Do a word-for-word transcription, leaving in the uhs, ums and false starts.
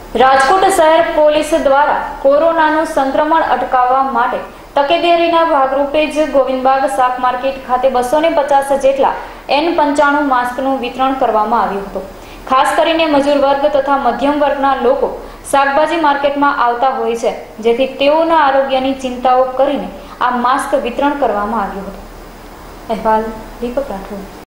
રાજકોટ શહેર પોલીસ દ્વારા કોરોનાનું સંક્રમણ અટકાવવા માટે તકેદારીના ભાગરૂપે જ ગોવિંદબાગ શાક માર્કેટ ખાતે બસો ને પચાસ જેટલા એન પંચાણું માસ્કનું વિતરણ કરવામાં આવ્યું હતું। ખાસ કરીને મજૂર વર્ગ તથા મધ્યમ વર્ગના લોકો શાકભાજી માર્કેટમાં આવતા હોય છે, જેથી તેઓના આરોગ્યની ચિંતાઓ કરીને આ માસ્ક વિતરણ કરવામાં આવ્યું હતું। અહેવાલ દીપક રાઠોડ।